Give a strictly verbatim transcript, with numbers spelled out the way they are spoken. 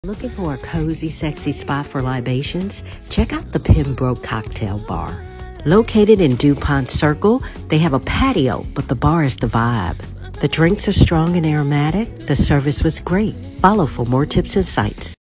Looking for a cozy, sexy spot for libations? Check out the Pembroke Cocktail Bar. Located in Dupont Circle, they have a patio, but the bar is the vibe. The drinks are strong and aromatic. The service was great. Follow for more tips and sights.